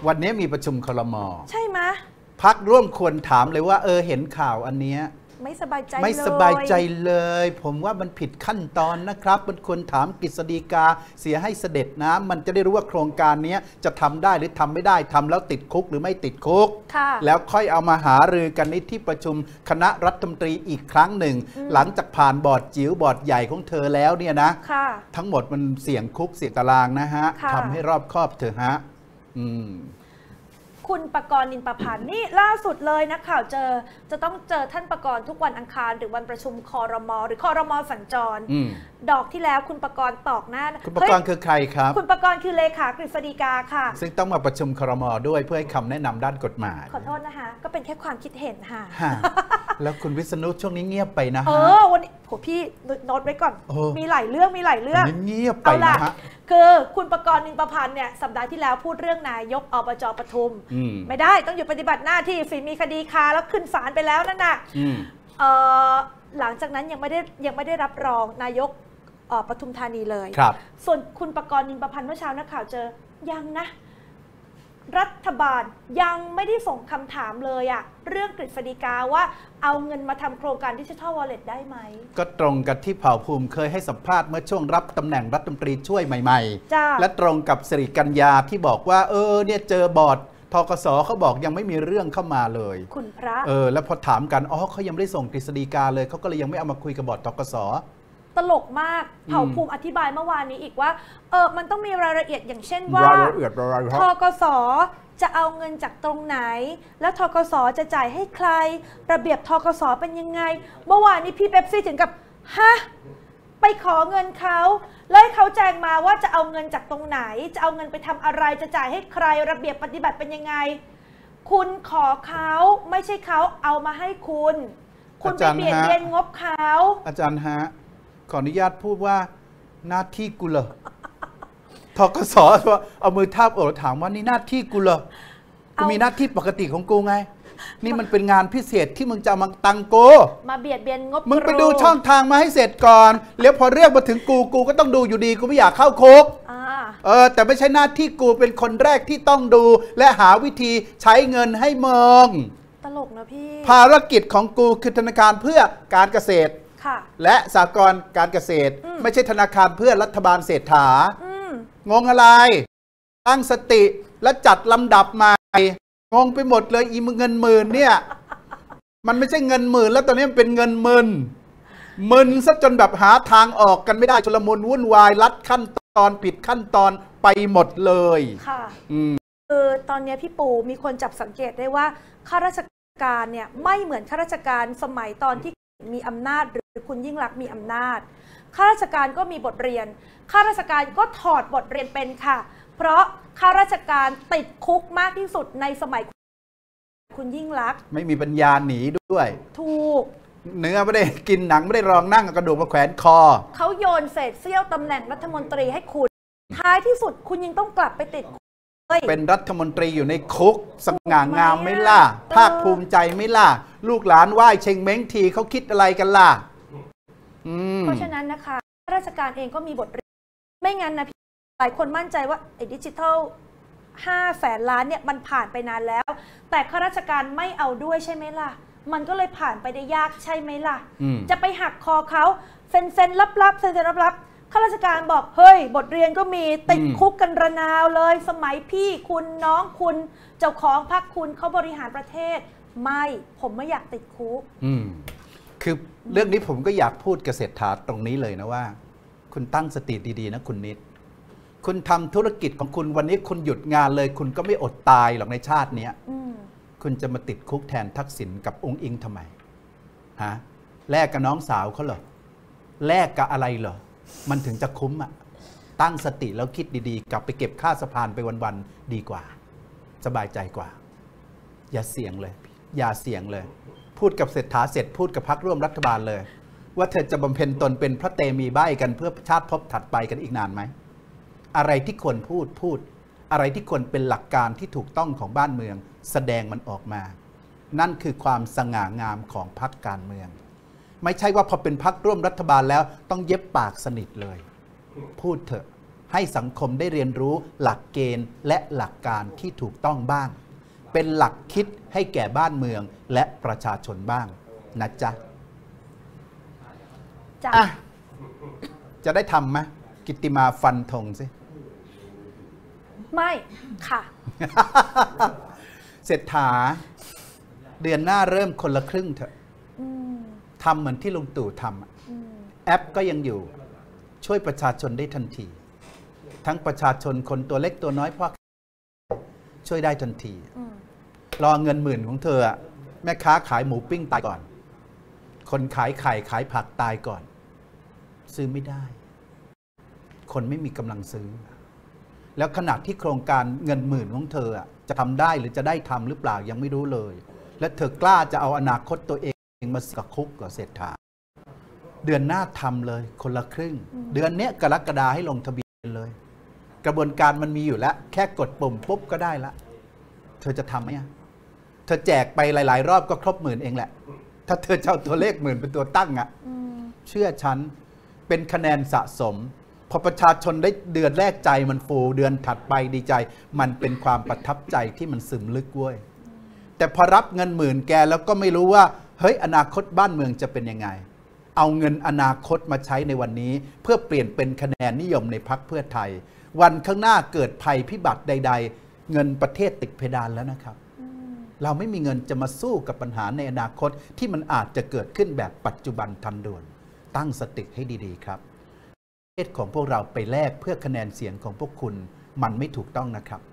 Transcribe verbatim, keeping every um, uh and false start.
วันนี้มีประชุมครม. ใช่ไหมพรรคร่วมควรถามเลยว่าเออเห็นข่าวอันเนี้ยไม่สบายใจไม่สบายใจเลยผมว่ามันผิดขั้นตอนนะครับมันควรถามกฤษฎีกาเสียให้เสด็จนะมันจะได้รู้ว่าโครงการนี้จะทำได้หรือทำไม่ได้ทำแล้วติดคุกหรือไม่ติดคุกแล้วค่อยเอามาหารือกันในที่ประชุมคณะรัฐมนตรีอีกครั้งหนึ่งหลังจากผ่านบอร์ดจิ๋วบอร์ดใหญ่ของเธอแล้วเนี่ยนะทั้งหมดมันเสี่ยงคุกเสี่ยงตารางนะฮะทำให้รอบคอบเถอะฮะอืมคุณปกรณ์นินประพันธ์นี่ล่าสุดเลยนะข่าวเจอจะต้องเจอท่านปกรณ์ทุกวันอังคารหรือวันประชุมครม.หรือครม.สัญจรดอกที่แล้วคุณปกรณ์ตอกหน้าคุณปกรณ์คือใครครับคุณปกรณ์คือเลขากฤษฎีกาค่ะซึ่งต้องมาประชุมครม.ด้วยเพื่อให้คำแนะนำด้านกฎหมายขอโทษนะคะก็เป็นแค่ความคิดเห็นค่ะแล้วคุณวิษณุช่วงนี้เงียบไปนะฮะเออวันนี้ผมพี่โน้ตไว้ก่อนมีหลายเรื่องมีหลายเรื่องเงียบไปนะฮะคือคุณปกรณ์นินประพันธ์เนี่ยสัปดาห์ที่แล้วพูดเรื่องนายกอบจ.ปทุมไม่ได้ต้องอยู่ปฏิบัติหน้าที่ฝีมีคดีคาแล้วขึ้นศาลไปแล้วนั่นน่ะหลังจากนั้นยังไม่ได้ยังไม่ได้รับรองนายกปทุมธานีเลยส่วนคุณปกรณ์นินประพันธ์เมื่อเช้านักข่าวเจอยังนะรัฐบาลยังไม่ได้ส่งคำถามเลยอะเรื่องกฤษฎีกาว่าเอาเงินมาทำโครงการดิจิทัลวอลเล็ตได้ไหมก็ตรงกับที่เผ่าภูมิเคยให้สัมภาษณ์เมื่อช่วงรับตำแหน่งรัฐมนตรีช่วยใหม่ๆและตรงกับสิริกัญญาที่บอกว่าเออเนี่ยเจอบอร์ดทกสเขาบอกยังไม่มีเรื่องเข้ามาเลยคุณพระเออแล้วพอถามกันอ๋อเขายังไม่ได้ส่งกฤษฎีกาเลยเขาก็เลยยังไม่เอามาคุยกับบอร์ดทกสตลกมากเผ่าภูมิอธิบายเมื่อวานนี้อีกว่าเออมันต้องมีรายละเอียดอย่างเช่นว่าทกสจะเอาเงินจากตรงไหนแล้วทกสจะจ่ายให้ใครระเบียบทกสเป็นยังไงเมื่อวานนี้พี่เป๊ปซี่ถึงกับฮะไปขอเงินเขาแล้วเขาแจ้งมาว่าจะเอาเงินจากตรงไหนจะเอาเงินไปทำอะไรจะจ่ายให้ใครระเบียบปฏิบัติเป็นยังไงคุณขอเขาไม่ใช่เขาเอามาให้คุณคุณไปเบียดเบียนงบเขาอาจารย์ฮะขออนุญาตพูดว่าหน้าที่กูเหรอทกสเอามือทาบอกถามว่านี่หน้าที่กูเหรอกูมีหน้าที่ปกติของกูไงนี่มันเป็นงานพิเศษที่มึงจะมาตังโกมาเบียดเบียนงบมึงไปดูช่องทางมาให้เสร็จก่อนแล้วพอเรียกมาถึงกูกูก็ต้องดูอยู่ดีกูไม่อยากเข้าคุกเออแต่ไม่ใช่หน้าที่กูเป็นคนแรกที่ต้องดูและหาวิธีใช้เงินให้มึงตลกนะพี่ภารกิจของกูคือธนาคารเพื่อการเกษตรและสหกรณ์การเกษตรไม่ใช่ธนาคารเพื่อรัฐบาลเศรษฐางงอะไรตั้งสติและจัดลำดับใหม่งงไปหมดเลยอีเงินหมื่นเนี่ยมันไม่ใช่เงินหมื่นแล้วตอนนี้มันเป็นเงินหมื่นมึนซะจนแบบหาทางออกกันไม่ได้ชุลมุนวุ่นวายลัดขั้นตอนผิดขั้นตอนไปหมดเลยค่ะคือตอนนี้พี่ปูมีคนจับสังเกตได้ว่าข้าราชการเนี่ยไม่เหมือนข้าราชการสมัยตอนที่มีอำนาจหรือคุณยิ่งลักษณ์มีอำนาจข้าราชการก็มีบทเรียนข้าราชการก็ถอดบทเรียนเป็นค่ะเพราะข้าราชการติดคุกมากที่สุดในสมัยคุณยิ่งลักษณ์ไม่มีปัญญาหนีด้วยถูกเนื้อไม่ได้กินหนังไม่ได้รองนั่งกระดูกมาแขวนคอเขาโยนเศษเสี้ยวตำแหน่งรัฐมนตรีให้คุณท้ายที่สุดคุณยังต้องกลับไปติดเป็นรัฐมนตรีอยู่ในคุกสง่างามไม่ล่ะภาคภูมิใจไม่ล่ะลูกหลานไหว้เชงเม้งทีเขาคิดอะไรกันล่ะเพราะฉะนั้นนะคะราชการเองก็มีบทเรียนไม่งั้นนะพี่หลายคนมั่นใจว่าไอ้ดิจิทัลห้าแสนล้านเนี่ยมันผ่านไปนานแล้วแต่ข้าราชการไม่เอาด้วยใช่ไหมล่ะมันก็เลยผ่านไปได้ยากใช่ไหมล่ะจะไปหักคอเขาเซ็นเซ็นรับรับเซ็นเซ็นรับรับข้าราชการบอกเฮ้ยบทเรียนก็มีติดคุกกันระนาวเลยสมัยพี่คุณน้องคุณเจ้าของพรรคคุณเขาบริหารประเทศไม่ผมไม่อยากติดคุกคือเรื่องนี้ผมก็อยากพูดเกษตรฐานตรงนี้เลยนะว่าคุณตั้งสติดีๆนะคุณนิดคุณทำธุรกิจของคุณวันนี้คุณหยุดงานเลยคุณก็ไม่อดตายหรอกในชาตินี้คุณจะมาติดคุกแทนทักษิณกับองค์อิงทำไมฮะแลกกับน้องสาวเขาเหรอแลกกับอะไรเหรอมันถึงจะคุ้มอ่ะตั้งสติแล้วคิดดีๆกลับไปเก็บค่าสะพานไปวันๆดีกว่าสบายใจกว่าอย่าเสี่ยงเลยอย่าเสี่ยงเลยพูดกับเศรษฐาเสร็จพูดกับพรรคร่วมรัฐบาลเลยว่าเธอจะบำเพ็ญตนเป็นพระเตมีใบ้กันเพื่อชาติภพถัดไปกันอีกนานไหมอะไรที่ควรพูดพูดอะไรที่ควรเป็นหลักการที่ถูกต้องของบ้านเมืองแสดงมันออกมานั่นคือความสง่างามของพรรคการเมืองไม่ใช่ว่าพอเป็นพรรคร่วมรัฐบาลแล้วต้องเย็บปากสนิทเลยพูดเถอะให้สังคมได้เรียนรู้หลักเกณฑ์และหลักการที่ถูกต้องบ้างเป็นหลักคิดให้แก่บ้านเมืองและประชาชนบ้างนะจ๊ะจ้ะอ่ะจะได้ทำไหมกิตติมาฟันธงสิไม่ค่ะเศรษฐาเดือนหน้าเริ่มคนละครึ่งเถอะทำเหมือนที่ลุงตู่ทำแอปก็ยังอยู่ช่วยประชาชนได้ทันทีทั้งประชาชนคนตัวเล็กตัวน้อยพ่อช่วยได้ทันทีรอเงินหมื่นของเธอแม่ค้าขายหมูปิ้งตายก่อนคนขายไข่ขายผักตายก่อนซื้อไม่ได้คนไม่มีกำลังซื้อแล้วขนาดที่โครงการเงินหมื่นของเธอจะทำได้หรือจะได้ทำหรือเปล่ายังไม่รู้เลยและเธอกล้าจะเอาอนาคตตัวเองมาเสียคุกกับเศรษฐาเดือนหน้าทำเลยคนละครึ่งเดือนนี้กรกฎาให้ลงทะเบียนเลยกระบวนการมันมีอยู่แล้วแค่กดปุ่มปุ๊บก็ได้ละเธอจะทำไหมเธอแจกไปหลายๆรอบก็ครบหมื่นเองแหละถ้าเธอเจ้าตัวเลขหมื่นเป็นตัวตั้งอ่ะเชื่อฉันเป็นคะแนนสะสมพอประชาชนได้เดือนแรกใจมันฟูเดือนถัดไปดีใจมันเป็นความประทับใจที่มันซึมลึกเว้ยแต่พอรับเงินหมื่นแกแล้วก็ไม่รู้ว่าเฮ้ยอนาคตบ้านเมืองจะเป็นยังไงเอาเงินอนาคตมาใช้ในวันนี้เพื่อเปลี่ยนเป็นคะแนนนิยมในพรรคเพื่อไทยวันข้างหน้าเกิดภัยพิบัติใดๆเงินประเทศติดเพดานแล้วนะครับเราไม่มีเงินจะมาสู้กับปัญหาในอนาคตที่มันอาจจะเกิดขึ้นแบบปัจจุบันทันด่วนตั้งสติให้ดีๆครับประเทศของพวกเราไปแลกเพื่อคะแนนเสียงของพวกคุณมันไม่ถูกต้องนะครับ